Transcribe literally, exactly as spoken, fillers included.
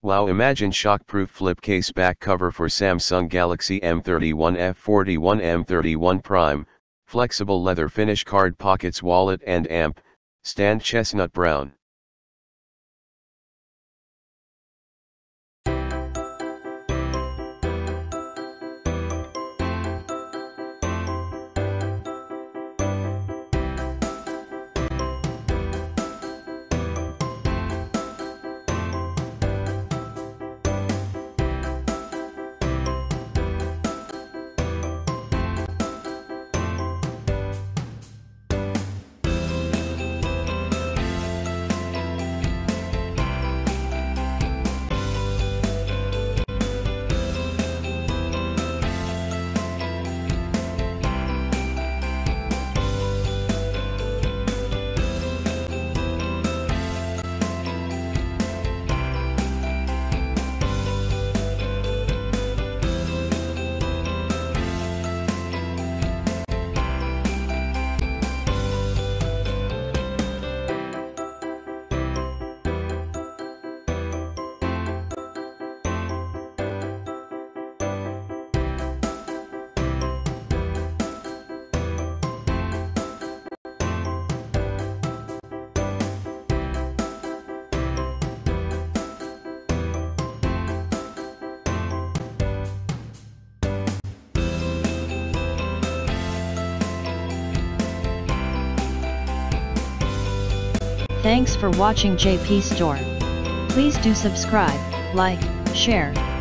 Wow, imagine shockproof flip case back cover for Samsung Galaxy M thirty-one F forty-one M thirty-one Prime, flexible leather finish, card pockets, wallet and amp stand, chestnut brown. Thanks for watching J P Store. Please do subscribe, like, share,